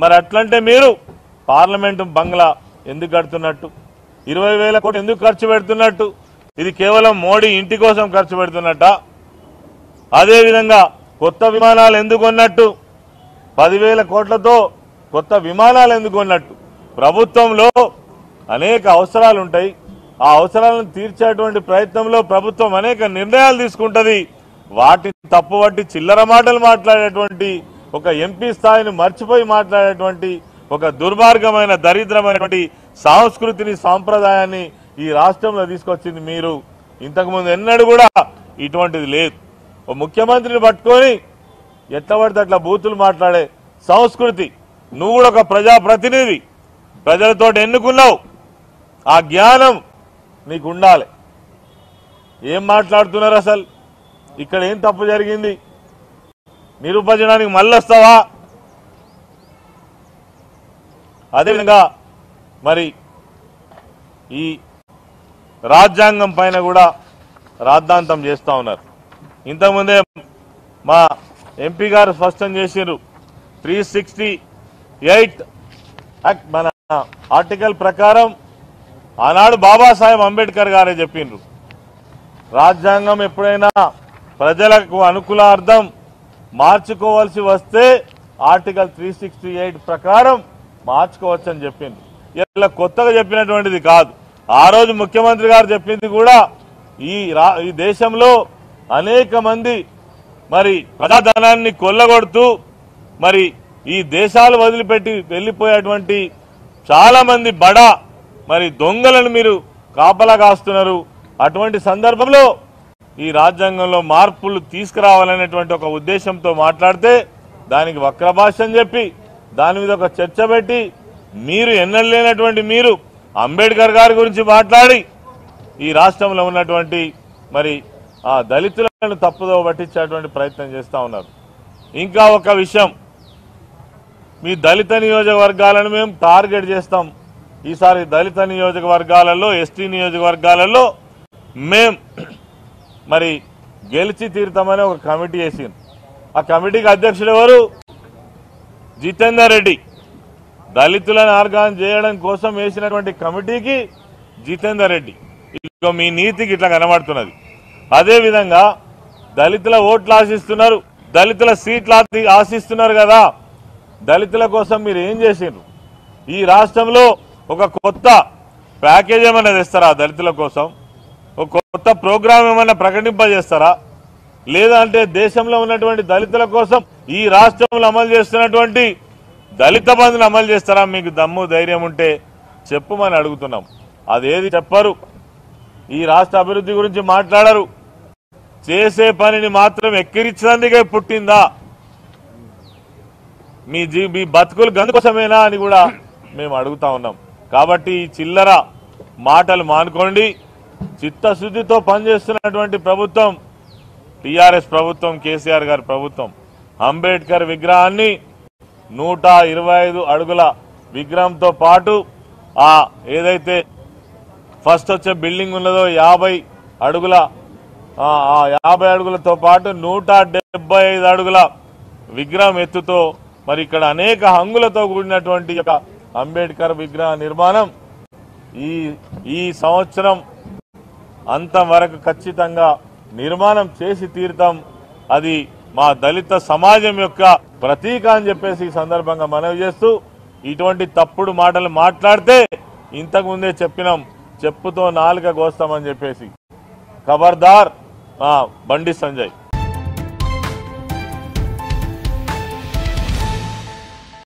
మరి అట్లంటే మీరు పార్లమెంటు బంగ్లా ఎందుకు కడుతున్నట్టు, 20,000 కోట్లు ఎందుకు ఖర్చు పెడుతున్నట్టు? ఇది కేవలం మోడీ ఇంటి కోసం ఖర్చు పెడుతున్నట్ట? అదేవిధంగా కొత్త విమానాలు ఎందుకు కొన్నట్టు? 10,000 కోట్లతో కొత్త విమానాలు ఎందుకు కొన్నట్టు? ప్రభుత్వంలో అనేక అవసరాలు ఉంటాయి. ఆ అవసరాలను తీర్చేటువంటి ప్రయత్నంలో ప్రభుత్వం అనేక నిర్ణయాలు తీసుకుంటది. వాటిని తప్పుపట్టి చిల్లర మాటలు మాట్లాడేటువంటి ఒక ఎంపీ స్థాయిని మర్చిపోయి మాట్లాడేటువంటి ఒక దుర్మార్గమైన దరిద్రమైనటువంటి సంస్కృతిని సాంప్రదాయాన్ని ఈ రాష్ట్రంలో తీసుకొచ్చింది మీరు. ఇంతకుముందు ఎన్నడూ కూడా ఇటువంటిది లేదు. ఓ ముఖ్యమంత్రిని పట్టుకొని ఎట్లా పడితే అట్లా బూతులు మాట్లాడే సంస్కృతి. నువ్వు కూడా ఒక ప్రజాప్రతినిధి, ప్రజలతో ఎన్నుకున్నావు, ఆ జ్ఞానం నీకు ఉండాలి. ఏం మాట్లాడుతున్నారు అసలు? ఇక్కడ ఏం తప్పు జరిగింది? నిరూపించడానికి మళ్ళీ వస్తావా? అదేవిధంగా మరి ఈ రాజ్యాంగం పైన కూడా రాద్ధాంతం చేస్తూ ఉన్నారు. ఇంతకుముందే మా ఎంపీ గారు స్పష్టం చేశారు, 368 యాక్ట్ మన ఆర్టికల్ ప్రకారం ఆనాడు బాబాసాహెబ్ అంబేద్కర్ గారే చెప్పిండ్రు, రాజ్యాంగం ఎప్పుడైనా ప్రజలకు అనుకూలార్థం మార్చుకోవాల్సి వస్తే ఆర్టికల్ 368 ప్రకారం మార్చుకోవచ్చని చెప్పిండ్రు. ఇలా కొత్తగా చెప్పినటువంటిది కాదు. ఆ రోజు ముఖ్యమంత్రి గారు చెప్పింది కూడా ఈ దేశంలో అనేక మంది మరి ప్రజాధనాన్ని కొల్లగొడుతూ మరి ఈ దేశాలు వదిలిపెట్టి వెళ్లిపోయేటువంటి చాలా మంది బడా మరి దొంగలను మీరు కాపలా కాస్తున్నారు. అటువంటి సందర్భంలో ఈ రాజ్యాంగంలో మార్పులు తీసుకురావాలనేటువంటి ఒక ఉద్దేశంతో మాట్లాడితే దానికి వక్ర భాష అని చెప్పి దాని మీద ఒక చర్చ పెట్టి మీరు ఎన్నలేనటువంటి మీరు అంబేద్కర్ గారి గురించి మాట్లాడి ఈ రాష్ట్రంలో ఉన్నటువంటి మరి ఆ దళితులను తప్పుదో పట్టించేటువంటి ప్రయత్నం చేస్తూ ఉన్నారు. ఇంకా ఒక విషయం, మీ దళిత నియోజకవర్గాలను మేము టార్గెట్ చేస్తాం. ఈసారి దళిత నియోజకవర్గాలలో, ఎస్టీ నియోజకవర్గాలలో మేం మరి గెలిచి తీరుతామని ఒక కమిటీ వేసింది. ఆ కమిటీకి అధ్యక్షుడు ఎవరు? జితేందర్ రెడ్డి. దళితులను ఆర్గనైజ్ చేయడం కోసం వేసినటువంటి కమిటీకి జితేందర్ రెడ్డి. ఇక మీ నీతికి ఇట్లా కనబడుతున్నది. అదేవిధంగా దళితుల ఓట్లు ఆశిస్తున్నారు, దళితుల సీట్లు ఆశిస్తున్నారు కదా. దళితుల కోసం మీరు ఏం చేసిండ్రు? ఈ రాష్ట్రంలో ఒక కొత్త ప్యాకేజ్ ఏమైనా తెస్తారా? దళితుల కోసం ఒక కొత్త ప్రోగ్రాం ఏమైనా ప్రకటింపజేస్తారా? లేదంటే దేశంలో ఉన్నటువంటి దళితుల కోసం ఈ రాష్ట్రంలో అమలు చేస్తున్నటువంటి దళిత బంధుని అమలు చేస్తారా? మీకు దమ్ము ధైర్యం ఉంటే చెప్పుమని అడుగుతున్నాం. అదేది చెప్పరు. ఈ రాష్ట్ర అభివృద్ధి గురించి మాట్లాడరు. చేసే పనిని మాత్రం ఎక్కిరించడానికే పుట్టిందా? మీ బతుకులు గందు కోసమేనా అని కూడా మేము అడుగుతా ఉన్నాం. కాబట్టి ఈ చిల్లర మాటలు మానుకోండి. చిత్తశుద్ధితో పనిచేస్తున్నటువంటి ప్రభుత్వం టీఆర్ఎస్ ప్రభుత్వం, కేసీఆర్ గారి ప్రభుత్వం. అంబేద్కర్ విగ్రహాన్ని 125 అడుగుల విగ్రహంతో పాటు ఆ ఏదైతే ఫస్ట్ వచ్చే బిల్డింగ్ ఉన్నదో 50 అడుగుల 50 అడుగులతో పాటు 175 అడుగుల విగ్రహం ఎత్తుతో మరి ఇక్కడ అనేక హంగులతో కూడినటువంటి అంబేద్కర్ విగ్రహ నిర్మాణం ఈ సంవత్సరం అంతం వరకు ఖచ్చితంగా నిర్మాణం చేసి తీరుతాం. అది మా దళిత సమాజం యొక్క ప్రతీక అని చెప్పేసి ఈ సందర్భంగా మనవి చేస్తూ, ఇటువంటి తప్పుడు మాటలు మాట్లాడితే ఇంతకు ముందే చెప్పినాం, చెప్పుతో నాలుక కోస్తామని చెప్పేసి. ఖబర్దార్ బండి సంజయ్.